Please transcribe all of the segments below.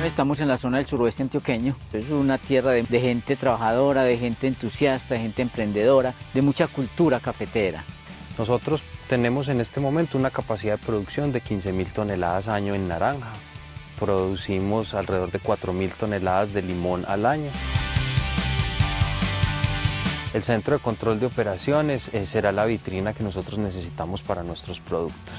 Estamos en la zona del suroeste antioqueño. Es una tierra de gente trabajadora, de gente entusiasta, de gente emprendedora, de mucha cultura cafetera. Nosotros tenemos en este momento una capacidad de producción de 15.000 toneladas año en naranja. Producimos alrededor de 4.000 toneladas de limón al año. El centro de control de operaciones será la vitrina que nosotros necesitamos para nuestros productos.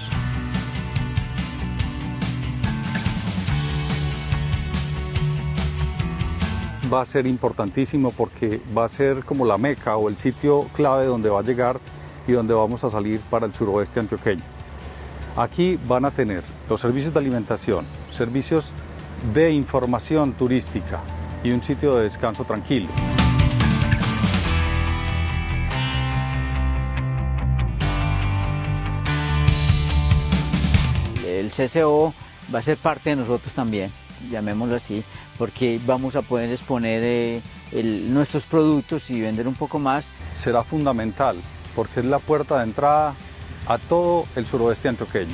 Va a ser importantísimo porque va a ser como la meca o el sitio clave donde va a llegar y donde vamos a salir para el suroeste antioqueño. Aquí van a tener los servicios de alimentación, servicios de información turística y un sitio de descanso tranquilo. El CCO va a ser parte de nosotros también, llamémoslo así, porque vamos a poder exponer nuestros productos y vender un poco más. Será fundamental porque es la puerta de entrada a todo el suroeste antioqueño.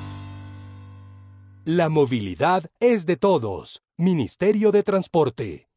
La movilidad es de todos. Ministerio de Transporte.